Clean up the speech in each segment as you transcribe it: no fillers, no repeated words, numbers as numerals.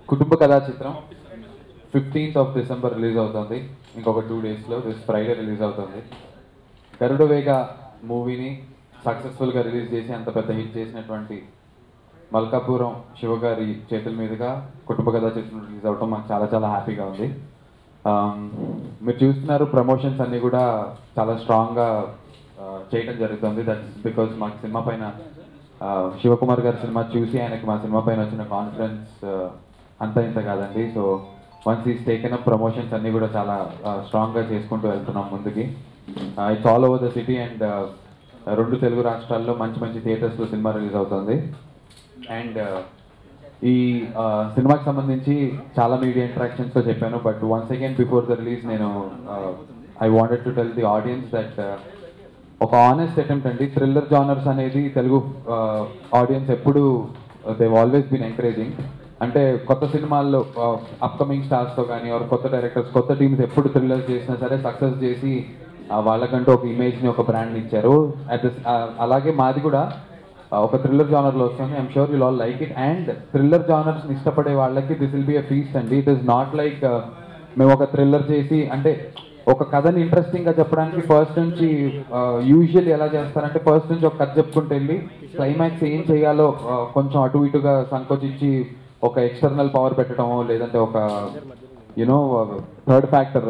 కుటుంబ కథా చిత్రం 15th of December రిలీజ్ అవుతుంది. ఇంకొక 2 daysలో దిస్ ఫ్రైడే రిలీజ్ అవుతుంది. గరుడ వేగ మూవీని సక్సెస్ఫుల్గా రిలీజ్ చేసి అంత పెద్ద హిట్ చేసినటువంటి మల్కాపురం శివ గారి చేతుల మీదుగా కుటుంబ కథా చిత్రం రిలీజ్ అవడం మాకు చాలా చాలా హ్యాపీగా ఉంది. మీరు చూస్తున్నారు ప్రమోషన్స్ అన్నీ కూడా చాలా స్ట్రాంగ్గా చేయడం జరుగుతుంది. దట్స్ బికాజ్ మాకు సినిమా పైన శివకుమార్ గారి సినిమా చూసి ఆయనకి మా సినిమా పైన వచ్చిన కాన్ఫిడెన్స్ అంతా ఇంత కాదండి. So once is taken up promotions అన్నీ కూడా చాలా స్ట్రాంగ్గా చేసుకుంటూ వెళ్తున్నాం ముందుకి. It's all over the city and 2 Telugu రాష్ట్రాల్లో మంచి మంచి థియేటర్స్లో సినిమా రిలీజ్ అవుతుంది. అండ్ ఈ సినిమాకి సంబంధించి చాలా మీడియా ఇంటరాక్షన్స్తో చెప్పాను. But once again before the release నేను I wanted to tell the audience that ఒక ఆనెస్ట్ అటెంప్ట్ అండి. థ్రిల్లర్ జానర్స్ అనేది తెలుగు ఆడియన్స్ ఎప్పుడు దే ఆల్వేస్ బీన్ ఎంకరేజింగ్. అంటే కొత్త సినిమాల్లో అప్కమింగ్ స్టార్స్తో కానీ ఆర్ కొత్త డైరెక్టర్స్ కొత్త టీమ్స్ ఎప్పుడు థ్రిల్లర్ చేసినా సరే సక్సెస్ చేసి వాళ్ళకంటూ ఒక ఇమేజ్ని ఒక బ్రాండ్ని ఇచ్చారు. అలాగే మాది కూడా ఒక థ్రిల్లర్ జానర్లో వస్తుంది. I'm sure will all like it. And thriller జానర్స్ని ఇష్టపడే వాళ్ళకి this will be a feast అండి. ఇట్ ఈస్ నాట్ లైక్ మేము ఒక థ్రిల్లర్ చేసి అంటే ఒక కథని ఇంట్రెస్టింగ్గా చెప్పడానికి ఫస్ట్ నుంచి యూజువల్లీ ఎలా చేస్తారంటే ఫస్ట్ నుంచి ఒక కథ చెప్పుకుంటూ వెళ్ళి క్లైమాక్స్ ఏం చేయాలో కొంచెం అటు ఇటుగా సంకోచించి ఒక ఎక్స్టర్నల్ పవర్ పెట్టడమో లేదంటే ఒక యూనో థర్డ్ ఫ్యాక్టర్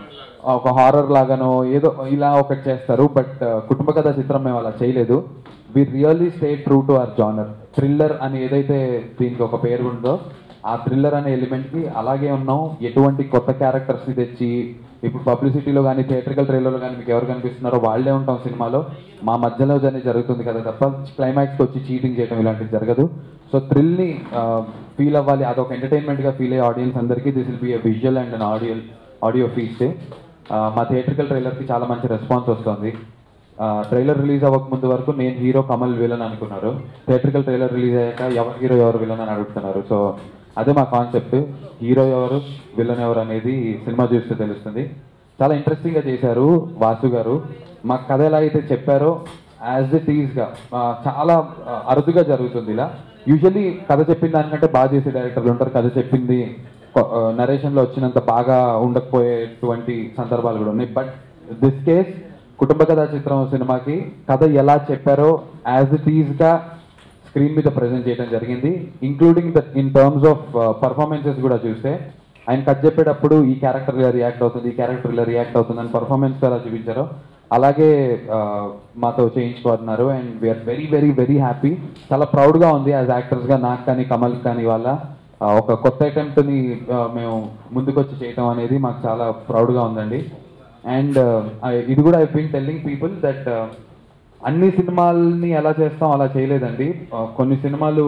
ఒక హారర్ లాగానో ఏదో ఇలా ఒకటి చేస్తారు. బట్ కుటుంబ కథా చిత్రం మేము అలా చేయలేదు. We really stay true to our genre. Thriller అని ఏదైతే దీనికి ఒక పేరు ఉందో ఆ థ్రిల్లర్ అనే ఎలిమెంట్కి అలాగే ఉన్నాం. ఎటువంటి కొత్త క్యారెక్టర్స్ని తెచ్చి ఇప్పుడు పబ్లిసిటీలో కానీ థియేట్రికల్ ట్రైలర్లో కానీ మీకు ఎవరు కనిపిస్తున్నారో వాళ్ళే ఉంటాం సినిమాలో. మా మధ్యలో జరుగుతుంది కదా తప్ప క్లైమాక్స్కి వచ్చి చీటింగ్ చేయడం ఇలాంటివి జరగదు. సో థ్రిల్ని ఫీల్ అవ్వాలి, అదొక ఎంటర్టైన్మెంట్గా ఫీల్ అయ్యే ఆడియన్స్ అందరికీ this will be a visual and an audio feast. మా థియేట్రికల్ ట్రైలర్కి చాలా మంచి రెస్పాన్స్ వస్తుంది. ట్రైలర్ రిలీజ్ అవ్వకముందు వరకు నేను హీరో కమల్ విలన్ అనుకున్నారు. థియేట్రికల్ ట్రైలర్ రిలీజ్ అయ్యాక ఎవరు హీరో ఎవరు విలన్ అని అడుగుతున్నారు. సో అదే మా కాన్సెప్ట్. హీరో ఎవరు విలన్ ఎవరు అనేది సినిమా చూస్తే తెలుస్తుంది. చాలా ఇంట్రెస్టింగ్గా చేశారు వాసు గారు. మా కథ ఎలా అయితే చెప్పారో యాజ్ ఇట్ ఈజ్గా చాలా అరుదుగా జరుగుతుంది. ఇలా యూజువల్లీ కథ చెప్పిన దానికంటే బాగా చేసే డైరెక్టర్లు ఉంటారు. కథ చెప్పింది నరేషన్లో వచ్చినంత బాగా ఉండకపోయేటువంటి సందర్భాలు కూడా ఉన్నాయి. బట్ దిస్ కేస్ కుటుంబ కథా చిత్రం సినిమాకి కథ ఎలా చెప్పారో యాజ్ ఇట్ ఈజ్గా స్క్రీన్ మీద ప్రజెంట్ చేయడం జరిగింది. Including the in terms of performances కూడా చూస్తే ఆయన కథ చెప్పేటప్పుడు ఈ క్యారెక్టర్ ఇలా రియాక్ట్ అవుతుంది, ఈ క్యారెక్టర్ ఇలా రియాక్ట్ అవుతుంది అని పర్ఫార్మెన్స్ ఎలా చూపించారో అలాగే మాతో చేయించుకుంటున్నారు. And we're very very very happy. చాలా ప్రౌడ్గా ఉంది యాజ్ యాక్టర్స్గా నాకు కానీ కమల్ కానీ వాళ్ళ ఒక కొత్త అటెంప్ట్ని మేము ముందుకొచ్చి చేయటం అనేది మాకు చాలా ప్రౌడ్గా ఉందండి. అండ్ ఇది కూడా I been telling people that అన్ని సినిమాలని ఎలా చేస్తాం అలా చేయలేదండి. కొన్ని సినిమాలు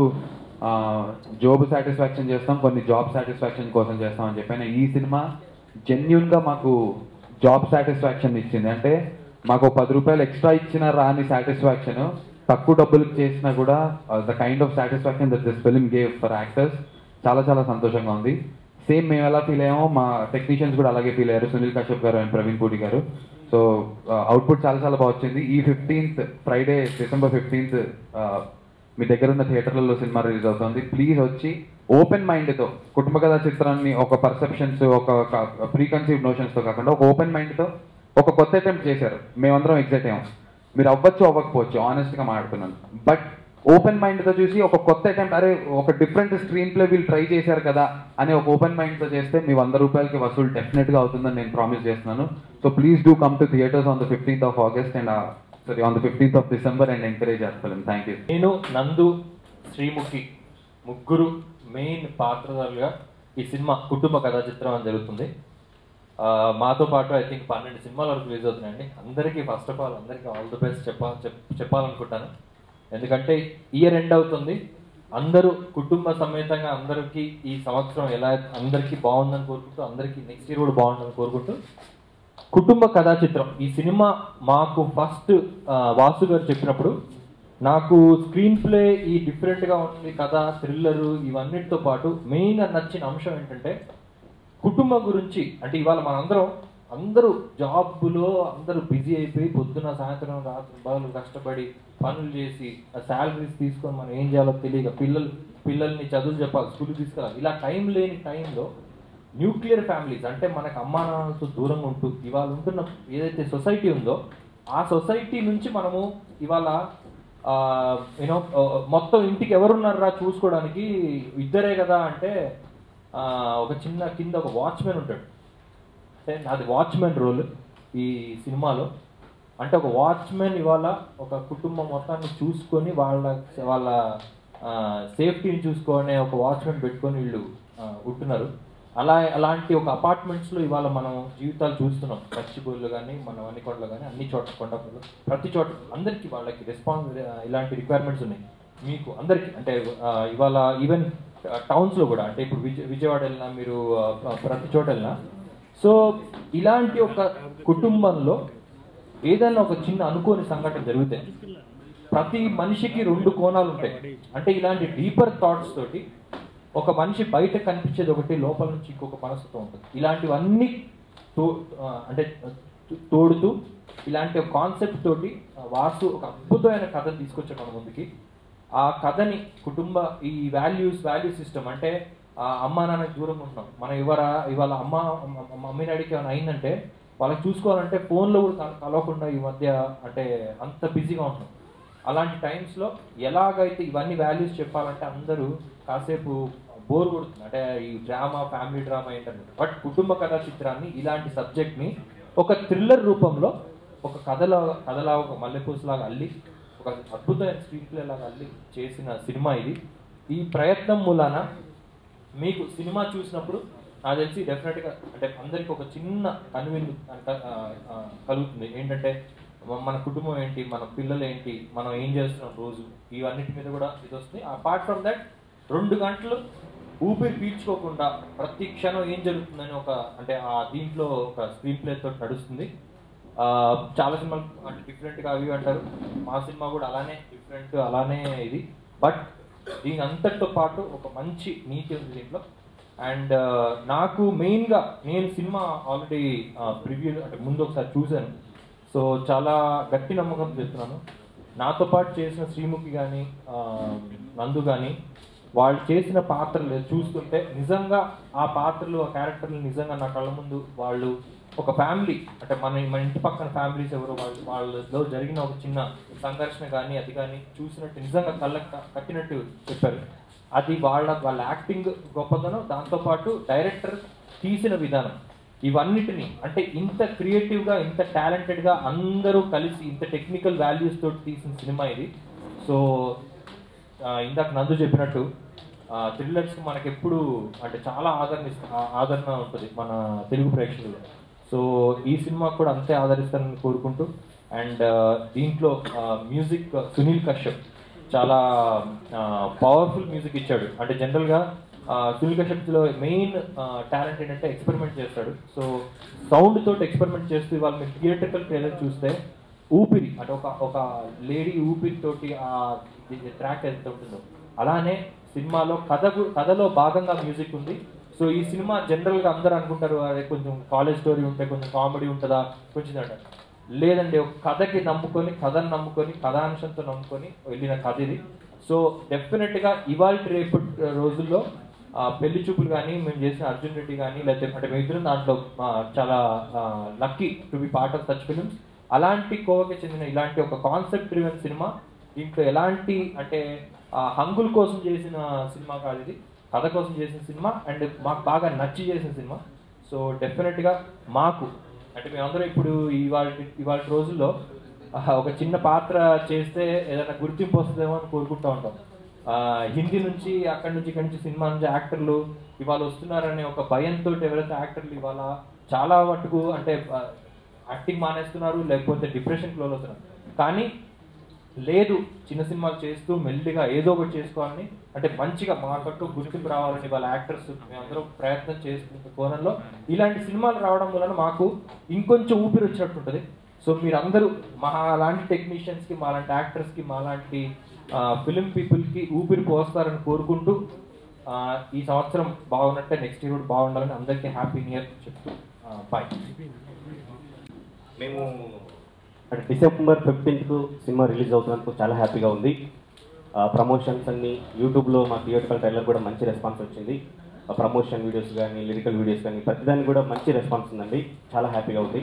జాబ్ సాటిస్ఫాక్షన్ చేస్తాం, కొన్ని జాబ్ సాటిస్ఫాక్షన్ కోసం చేస్తాం అని చెప్పాను. ఈ సినిమా జెన్యున్గా మాకు జాబ్ సాటిస్ఫాక్షన్ ఇచ్చింది. అంటే మాకు 10 రూపాయలు ఎక్స్ట్రా ఇచ్చిన రాని సాటిస్ఫాక్షన్ తక్కువ డబ్బులకు చేసినా కూడా the kind of satisfaction that this film gave for actors చాలా చాలా సంతోషంగా ఉంది. సేమ్ మేము ఎలా ఫీల్ అయ్యామో మా టెక్నీషియన్స్ కూడా అలాగే ఫీల్ అయ్యారు, సునీల్ కశ్యప్ గారు అండ్ ప్రవీణ్ పూడి గారు. సో అవుట్పుట్ చాలా చాలా బాగా వచ్చింది. ఈ 15th ఫ్రైడే December 15th మీ దగ్గర ఉన్న థియేటర్లలో సినిమా రిలీజ్ అవుతుంది. ప్లీజ్ వచ్చి ఓపెన్ మైండ్తో కుటుంబ కథా చిత్రాన్ని ఒక పర్సెప్షన్స్ ఒక ప్రీ కన్సీవ్డ్ నోషన్స్తో కాకుండా ఒక ఓపెన్ మైండ్తో ఒక కొత్త అటెంప్ట్ చేశారు. మేమందరం ఎగ్జైట్ అయ్యాం. మీరు అవ్వచ్చు అవ్వకపోవచ్చు, ఆనెస్ట్గా మాట్లాడుతున్నాను. బట్ ఓపెన్ మైండ్తో చూసి ఒక కొత్త అటెంప్ట్, అరే ఒక డిఫరెంట్ స్క్రీన్ ప్లే వీళ్ళు ట్రై చేశారు కదా అని ఒక ఓపెన్ మైండ్తో చేస్తే మీ 100 రూపాయలకి వసూలు డెఫినెట్గా అవుతుందని నేను ప్రామిస్ చేస్తున్నాను. So please do come to theatres on the 15th of August and on the 15th of December and encourage our film. Thank you. నేను నందు శ్రీముఖి ముగ్గురు మెయిన్ పాత్రధారులుగా ఈ సినిమా కుటుంబ కథా చిత్రం అని జరుగుతుంది. మాతో పాటు ఐ థింక్ 12 సినిమాల వరకు రిలీజ్ అవుతున్నాయండి. అందరికీ ఫస్ట్ ఆఫ్ ఆల్ అందరికీ ఆల్ ది బెస్ట్ చెప్పాలనుకుంటాను. ఎందుకంటే ఇయర్ ఎండ్ అవుతుంది. అందరూ కుటుంబ సమేతంగా అందరికీ ఈ సంవత్సరం ఎలా అందరికీ బాగుందని కోరుకుంటూ అందరికీ నెక్స్ట్ ఇయర్ కూడా బాగుందని కోరుకుంటూ కుటుంబ కథా చిత్రం ఈ సినిమా మాకు ఫస్ట్ వాసు గారు చెప్పినప్పుడు నాకు స్క్రీన్ ప్లే ఈ డిఫరెంట్గా ఉంటుంది, కథ థ్రిల్లరు ఇవన్నిటితో పాటు మెయిన్గా నచ్చిన అంశం ఏంటంటే కుటుంబం గురించి. అంటే ఇవాళ మనందరం అందరూ జాబ్లో అందరూ బిజీ అయిపోయి పొద్దున సాయంత్రం రాత్రి బాగా కష్టపడి పనులు చేసి ఆ శాలరీస్ తీసుకొని మనం ఏం చేయాలో తెలియక పిల్లల్ని చదువులు చెప్పాలి, స్కూల్కి తీసుకెళ్ళాలి. ఇలా టైం లేని టైంలో న్యూక్లియర్ ఫ్యామిలీస్ అంటే మనకు అమ్మా నాన్నలతో దూరంగా ఉంటూ ఇవాళ ఉంటున్న ఏదైతే సొసైటీ ఉందో ఆ సొసైటీ నుంచి మనము ఇవాళ యూనో మొత్తం ఇంటికి ఎవరున్నారా చూసుకోవడానికి ఇద్దరే కదా అంటే ఒక చిన్న కింద ఒక వాచ్మెన్ ఉంటాడు. అంటే నాది వాచ్మెన్ రోల్ ఈ సినిమాలో. అంటే ఒక వాచ్మెన్ ఇవాళ ఒక కుటుంబం మొత్తాన్ని చూసుకొని వాళ్ళ సేఫ్టీని చూసుకొని ఒక వాచ్మెన్ పెట్టుకొని వీళ్ళు ఉంటున్నారు. అలాంటి ఒక అపార్ట్మెంట్స్లో ఇవాళ మనం జీవితాలు చూస్తున్నాం. పచ్చిబోళ్ళు కానీ మన వన్నికొండలో కానీ అన్ని చోట్ల కొండపల్లిలో ప్రతి చోట అందరికీ వాళ్ళకి ఇలాంటి రిక్వైర్మెంట్స్ ఉన్నాయి మీకు అందరికీ. అంటే ఇవాళ ఈవెన్ టౌన్స్లో కూడా అంటే ఇప్పుడు విజయవాడ వెళ్ళినా మీరు ప్రతి చోట వెళ్ళినా సో ఇలాంటి ఒక కుటుంబంలో ఏదైనా ఒక చిన్న అనుకోని సంఘటన జరిగితే ప్రతి మనిషికి 2 కోణాలు ఉంటాయి. అంటే ఇలాంటి డీపర్ థాట్స్ తోటి ఒక మనిషి బయట కనిపించేది ఒకటి, లోపల నుంచి ఇంకొక మనసుతో ఉంటుంది. ఇలాంటివన్నీ అంటే తోడుతూ ఇలాంటి ఒక కాన్సెప్ట్ తోటి వాసు ఒక అద్భుతమైన కథను తీసుకొచ్చాడు మన ముందుకి. ఆ కథని ఈ వాల్యూ సిస్టమ్ అంటే అమ్మా నాన్నకి దూరంగా ఉంటున్నాం మనం ఇవాళ మమ్మీ డాడీకి ఏమైనా అయిందంటే వాళ్ళకి చూసుకోవాలంటే ఫోన్లో కూడా కలవకుండా ఈ మధ్య అంటే అంత బిజీగా ఉంటున్నాం. అలాంటి టైమ్స్లో ఎలాగైతే ఇవన్నీ వాల్యూస్ చెప్పాలంటే అందరూ కాసేపు బోర్ కొడుతుంది. అంటే ఈ ఫ్యామిలీ డ్రామా ఏంటంటే బట్ కుటుంబ కథా చిత్రాన్ని ఇలాంటి సబ్జెక్ట్ని ఒక థ్రిల్లర్ రూపంలో ఒక కథలా ఒక మల్లెపూసలాగా అల్లి ఒక అద్భుతమైన స్క్రీన్ ప్లే లాగా అల్లి చేసిన సినిమా ఇది. ఈ ప్రయత్నం మూలాన మీకు సినిమా చూసినప్పుడు నాకు తెలిసి డెఫినెట్గా అంటే అందరికీ ఒక చిన్న కన్విన్ కలుగుతుంది. ఏంటంటే మన కుటుంబం ఏంటి, మన పిల్లలు ఏంటి, మనం ఏం చేస్తున్నాం రోజు, ఇవన్నిటి మీద కూడా ఇది వస్తుంది. అపార్ట్ ఫ్రమ్ దట్ 2 గంటలు ఊపిరి పీల్చుకోకుండా ప్రతి క్షణం ఏం జరుగుతుందని అంటే దీంట్లో ఒక స్క్రీన్ ప్లే తోటి నడుస్తుంది. చాలా సినిమాలు అంటే డిఫరెంట్గా అవి అంటారు, మా సినిమా కూడా అలానే డిఫరెంట్ అలానే ఇది. బట్ దీని అంతటితో పాటు ఒక మంచి నీతి ఉంది దీంట్లో. అండ్ నాకు మెయిన్గా నేను సినిమా ఆల్రెడీ ప్రివ్యూ అంటే ముందు ఒకసారి చూశాను. సో చాలా గట్టి నమ్మకం చేస్తున్నాను. నాతో పాటు చేసిన శ్రీముఖి కానీ నందు కానీ వాళ్ళు చేసిన పాత్రలు చూస్తుంటే నిజంగా ఆ పాత్రలు ఆ క్యారెక్టర్లు నిజంగా నా కళ్ళ ముందు వాళ్ళు ఒక ఫ్యామిలీ అంటే మన ఇంటి పక్కన ఫ్యామిలీస్ ఎవరో వాళ్ళలో జరిగిన ఒక చిన్న సంఘర్షణ కానీ అది కానీ చూసినట్టు నిజంగా కళ్ళకి కట్టినట్టు చెప్పారు. అది వాళ్ళ యాక్టింగ్ గొప్పతనం, దాంతోపాటు డైరెక్టర్ తీసిన విధానం, ఇవన్నిటిని అంటే ఇంత క్రియేటివ్గా ఇంత టాలెంటెడ్గా అందరూ కలిసి ఇంత టెక్నికల్ వాల్యూస్ తోటి తీసిన సినిమా ఇది. సో ఇందాక నందు చెప్పినట్టు థ్రిల్లర్స్కి మనకి ఎప్పుడు అంటే చాలా ఆదరణ ఉంటుంది మన తెలుగు ప్రేక్షకులు. సో ఈ సినిమా కూడా అంతే ఆదరిస్తారని కోరుకుంటూ అండ్ దీంట్లో మ్యూజిక్ సునీల్ కశ్యప్ చాలా పవర్ఫుల్ మ్యూజిక్ ఇచ్చాడు. అంటే జనరల్గా సునీల్ కశ్యప్లో మెయిన్ టాలెంట్ ఏంటంటే ఎక్స్పెరిమెంట్ చేస్తాడు. సో సౌండ్ తోటి ఎక్స్పెరిమెంట్ చేస్తూ ఇవాళ మీరు థియేట్రికల్ ట్రైలర్ చూస్తే ఊపిరి అంటే ఒక లేడీ ఊపిరితోటి ఆ ట్రాక్ ఎంత ఉంటుందో అలానే సినిమాలో కథలో భాగంగా మ్యూజిక్ ఉంది. సో ఈ సినిమా జనరల్గా అందరూ అనుకుంటారు అదే కొంచెం కాలేజ్ స్టోరీ ఉంటే కొంచెం కామెడీ ఉంటుందా కొంచెం అంటారు. లేదండి, ఒక కథకి నమ్ముకొని కథను నమ్ముకొని కథాంశంతో నమ్ముకొని వెళ్ళిన కథ ఇది. సో డెఫినెట్గా ఇవాళ రేపు రోజుల్లో పెళ్లి చూపులు కానీ మేము చేసిన అర్జున్ రెడ్డి కానీ లేకపోతే అంటే మేము ఇద్దరం దాంట్లో చాలా lucky to be part of such films. అలాంటి కోవకి చెందిన ఇలాంటి ఒక కాన్సెప్ట్ డ్రివెన్ సినిమా, దీంట్లో ఎలాంటి అంటే హంగుల కోసం చేసిన సినిమా కాదు ఇది, కథ కోసం చేసిన సినిమా అండ్ మాకు బాగా నచ్చి చేసిన సినిమా. సో డెఫినెట్గా మాకు అంటే మేమందరం ఇప్పుడు ఇవాళ రోజుల్లో ఒక చిన్న పాత్ర చేస్తే ఏదైనా గుర్తింపు వస్తుందేమో అని కోరుకుంటూ ఉంటాం. హిందీ నుంచి అక్కడి నుంచి ఇక్కడి నుంచి సినిమా నుంచి యాక్టర్లు ఇవాళ వస్తున్నారనే ఒక భయంతో ఎవరైతే యాక్టర్లు ఇవాళ చాలా మటుకు అంటే యాక్టింగ్ మానేస్తున్నారు లేకపోతే డిప్రెషన్కి లోనవుతున్నారు. కానీ లేదు, చిన్న సినిమాలు చేస్తూ మెల్లిగా ఏదో ఒకటి చేసుకోవాలని అంటే మంచిగా మాకంటూ గుర్తింపు రావాలని వాళ్ళ యాక్టర్స్ మేమందరం ప్రయత్నం చేస్తున్న కోణంలో ఇలాంటి సినిమాలు రావడం వలన మాకు ఇంకొంచెం ఊపిరి వచ్చినట్టు ఉంటుంది. సో మీరందరూ మా లాంటి టెక్నీషియన్స్కి మాలాంటి యాక్టర్స్కి మాలాంటి ఫిలిం పీపుల్కి ఊపిరి పోస్తారని కోరుకుంటూ ఈ సంవత్సరం బాగున్నట్టే నెక్స్ట్ ఇయర్ కూడా బాగుండాలని అందరికీ హ్యాపీ న్యూ ఇయర్ చెప్తూ బాయ్. మేము అంటే డిసెంబర్ 15th సినిమా రిలీజ్ అవుతున్నందుకు చాలా హ్యాపీగా ఉంది. ప్రమోషన్స్ అన్ని యూట్యూబ్లో మా థియేటర్కల్ ట్రైలర్ కూడా మంచి రెస్పాన్స్ వచ్చింది. ప్రమోషన్ వీడియోస్ కానీ లిరికల్ వీడియోస్ కానీ ప్రతిదానికి కూడా మంచి రెస్పాన్స్ ఉందండి. చాలా హ్యాపీగా ఉంది.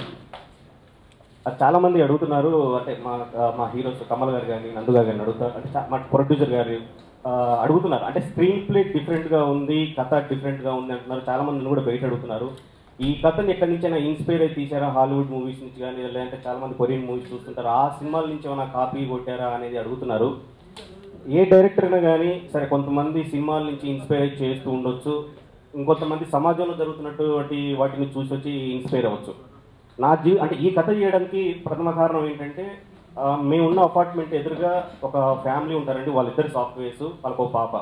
చాలామంది అడుగుతున్నారు, అంటే మా హీరోస్ కమల్ గారు కానీ నందు గారు కానీ అడుగుతారు, అంటే మా ప్రొడ్యూసర్ గారు అడుగుతున్నారు, అంటే స్క్రీన్ ప్లే డిఫరెంట్గా ఉంది, కథ డిఫరెంట్గా ఉంది అంటున్నారు. చాలామంది కూడా బయట అడుగుతున్నారు, ఈ కథని ఎక్కడి నుంచైనా ఇన్స్పైర్ అయి తీసారా, హాలీవుడ్ మూవీస్ నుంచి కానీ, లేదంటే చాలామంది కొరియన్ మూవీస్ చూస్తుంటారు, ఆ సినిమాల నుంచి ఏమైనా కాపీ కొట్టారా అనేది అడుగుతున్నారు. ఏ డైరెక్టర్ అయినా కానీ సరే, కొంతమంది సినిమాల నుంచి ఇన్స్పైర్ అయి చేస్తూ ఉండొచ్చు, ఇంకొంతమంది సమాజంలో జరుగుతున్నటువంటి వాటిని చూసి వచ్చి ఇన్స్పైర్ అవ్వచ్చు. అంటే ఈ కథ చేయడానికి ప్రథమ కారణం ఏంటంటే, మేమున్న అపార్ట్మెంట్ ఎదురుగా ఒక ఫ్యామిలీ ఉంటారండి. వాళ్ళిద్దరు సాఫ్ట్వేర్స్, వాళ్ళకు ఒక పాప.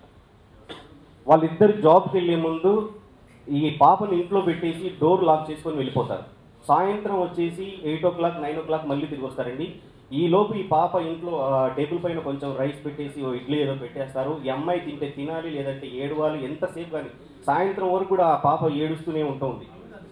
వాళ్ళిద్దరు జాబ్కి వెళ్ళే ముందు ఈ పాపని ఇంట్లో పెట్టేసి డోర్ లాక్ చేసుకొని వెళ్ళిపోతారు. సాయంత్రం వచ్చేసి 8 o'clock 9 o'clock మళ్ళీ తిరిగి వస్తారండి. ఈ లోపు ఈ పాప ఇంట్లో టేబుల్ పైన కొంచెం రైస్ పెట్టేసి ఓ ఇడ్లీ ఏదో పెట్టేస్తారు. ఈ అమ్మాయి తింటే తినాలి, లేదంటే ఏడవాలి. ఎంతసేపు కానీ సాయంత్రం వరకు కూడా ఆ పాప ఏడుస్తూనే ఉంటుంది.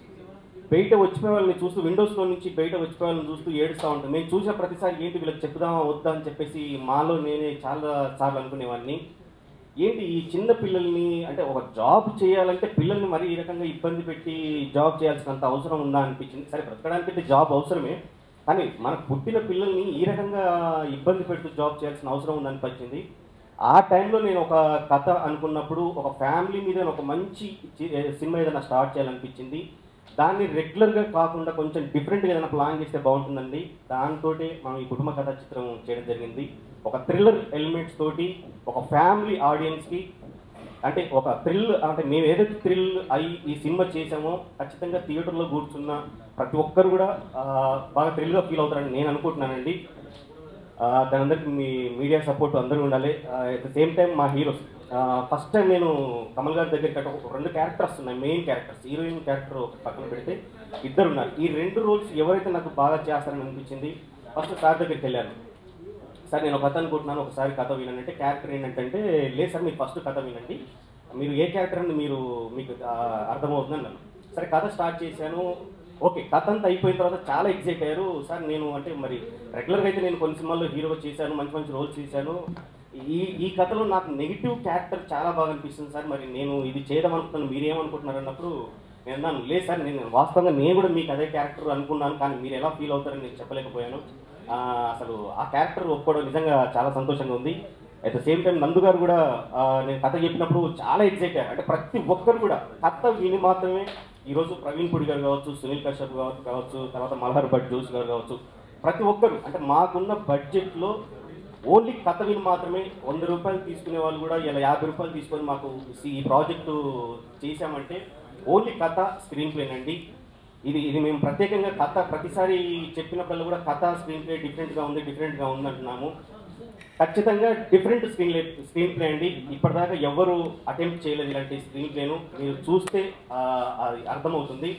బయట వచ్చిపోయే వాళ్ళని చూస్తూ, విండోస్లో నుంచి బయట వచ్చిపోయే వాళ్ళని చూస్తూ ఏడుస్తూ ఉంటుంది. మేము చూసిన ప్రతిసారి ఏంటి వీళ్ళకి చెప్పుదామా వద్దా అని చెప్పేసి మాలో నేనే చాలా సార్లు అనుకునేవాడిని. ఏంటి ఈ చిన్న పిల్లల్ని, అంటే ఒక జాబ్ చేయాలంటే పిల్లల్ని మరీ ఈ రకంగా ఇబ్బంది పెట్టి జాబ్ చేయాల్సినంత అవసరం ఉందా అనిపించింది. సరే, బ్రతకడానికైతే జాబ్ అవసరమే, కానీ మనకు పుట్టిన పిల్లల్ని ఈ రకంగా ఇబ్బంది పెడుతూ జాబ్ చేయాల్సిన అవసరం ఉందనిపించింది. ఆ టైంలో నేను ఒక కథ అనుకున్నప్పుడు ఒక ఫ్యామిలీ మీద ఒక మంచి సినిమా ఏదైనా స్టార్ట్ చేయాలనిపించింది. దాన్ని రెగ్యులర్గా కాకుండా కొంచెం డిఫరెంట్గా ఏదైనా ప్లాన్ చేస్తే బాగుంటుందండి. దాంతో మనం ఈ కుటుంబ కథా చిత్రం చేయడం జరిగింది. ఒక థ్రిల్లర్ ఎలిమెంట్స్ తోటి ఒక ఫ్యామిలీ ఆడియన్స్కి, అంటే ఒక థ్రిల్, అంటే మేము ఏదైతే థ్రిల్ అయి ఈ సినిమా చేసామో ఖచ్చితంగా థియేటర్లో కూర్చున్న ప్రతి ఒక్కరు కూడా బాగా థ్రిల్గా ఫీల్ అవుతారని నేను అనుకుంటున్నానండి. దాని అందరికీ మీ మీడియా సపోర్ట్ అందరూ ఉండాలి. అట్ ద సేమ్ టైం మా హీరోస్, ఫస్ట్ టైం నేను కమల్ గారి దగ్గరికి ఒక 2 క్యారెక్టర్స్ ఉన్నాయి, మెయిన్ క్యారెక్టర్స్. హీరోయిన్ క్యారెక్టర్ పక్కన పెడితే 2 ఉన్నారు. ఈ 2 రోల్స్ ఎవరైతే నాకు బాగా చేస్తారని అనిపించింది, ఫస్ట్ సార్ దగ్గరికి వెళ్ళాను. సార్ నేను ఒక కథ అనుకుంటున్నాను, ఒకసారి కథ వినంటే క్యారెక్టర్ ఏంటంటే, లేదు సార్ మీరు ఫస్ట్ కథ వినండి, మీరు ఏ క్యారెక్టర్ అని మీకు అర్థమవుతుందని అన్నాను. సరే కథ స్టార్ట్ చేశాను. ఓకే, కథ అంతా అయిపోయిన తర్వాత చాలా ఎక్సైట్ అయ్యారు. సార్ నేను అంటే మరి రెగ్యులర్గా అయితే నేను కొన్ని సినిమాల్లో హీరోగా చేశాను, మంచి మంచి రోల్స్ చేశాను, ఈ కథలో నాకు నెగిటివ్ క్యారెక్టర్ చాలా బాగా అనిపిస్తుంది సార్, మరి నేను ఇది చేద్దాం అనుకుంటున్నాను, మీరేమనుకుంటున్నారు అన్నప్పుడు నేను అన్నాను, లేదు సార్ నేను వాస్తవంగా నేను కూడా మీకు అదే క్యారెక్టర్ అనుకున్నాను, కానీ మీరు ఎలా ఫీల్ అవుతారని నేను చెప్పలేకపోయాను. అసలు ఆ క్యారెక్టర్ ఒప్పుకోవడం నిజంగా చాలా సంతోషంగా ఉంది. అట్ ద సేమ్ టైం నందు గారు కూడా నేను కథ చెప్పినప్పుడు చాలా ఎక్సైట్ అయ్యారు. అంటే ప్రతి ఒక్కరు కూడా కథ విని మాత్రమే, ఈరోజు ప్రవీణ్ పుడి గారు కావచ్చు, సునీల్ కశ్యప్ కావచ్చు, తర్వాత మల్హర్ భట్ జోషి గారు కావచ్చు, ప్రతి ఒక్కరు అంటే మాకున్న బడ్జెట్లో ఓన్లీ కథ విని మాత్రమే 100 రూపాయలు తీసుకునే వాళ్ళు కూడా ఇలా 50 రూపాయలు తీసుకొని మాకు ఈ ప్రాజెక్టు చేశామంటే ఓన్లీ కథ, స్క్రీన్ ప్లేనండి. ఇది మేము ప్రత్యేకంగా కథ ప్రతిసారి చెప్పినప్పుడు కూడా కథ, స్క్రీన్ ప్లే డిఫరెంట్గా ఉంది అంటున్నాము. ఖచ్చితంగా డిఫరెంట్ స్క్రీన్ ప్లే అండి. ఇప్పటిదాకా ఎవరు అటెంప్ట్ చేయలేదు ఇలాంటి స్క్రీన్ ప్లేను. మీరు చూస్తే అది అర్థమవుతుంది.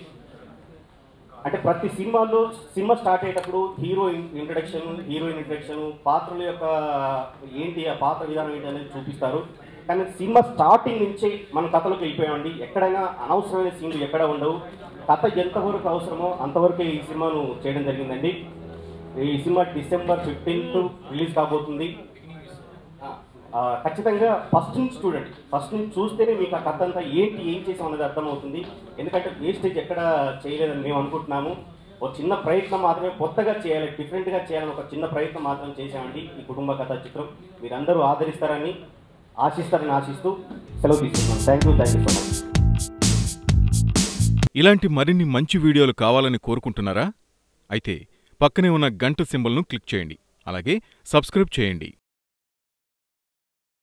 అంటే ప్రతి సినిమాలో సినిమా స్టార్ట్ అయ్యేటప్పుడు హీరోయిన్ ఇంట్రడక్షన్, పాత్రల యొక్క ఏంటి, ఆ పాత్ర విధానం ఏంటి అనేది చూపిస్తారు. కానీ సినిమా స్టార్టింగ్ నుంచే మనం కథలోకి వెళ్ళిపోయామండి. ఎక్కడైనా అనవసరమైన సీన్లు ఎక్కడ ఉండవు. కథ ఎంతవరకు అవసరమో అంతవరకు ఈ సినిమాను చేయడం జరిగిందండి. ఈ సినిమా డిసెంబర్ 15th రిలీజ్ కాబోతుంది. ఖచ్చితంగా ఫస్ట్ నుంచి చూడండి. ఫస్ట్ నుంచి చూస్తేనే మీకు ఆ కథ అంతా ఏం చేసాం అనేది అర్థమవుతుంది. ఎందుకంటే వేస్టేజ్ ఎక్కడ చేయలేదని మేము అనుకుంటున్నాము. ఒక చిన్న ప్రయత్నం మాత్రమే, కొత్తగా చేయాలి, డిఫరెంట్గా చేయాలని ఒక చిన్న ప్రయత్నం మాత్రం చేసామండి ఈ కుటుంబ కథా చిత్రం. మీరందరూ ఆదరిస్తారని ఆశిస్తూ సెలవు తీసుకుంటున్నాను. Thank you so much. ఇలాంటి మరిన్ని మంచి వీడియోలు కావాలని కోరుకుంటున్నారా? అయితే పక్కనే ఉన్న గంట సింబల్ను క్లిక్ చేయండి. అలాగే సబ్స్క్రైబ్ చేయండి.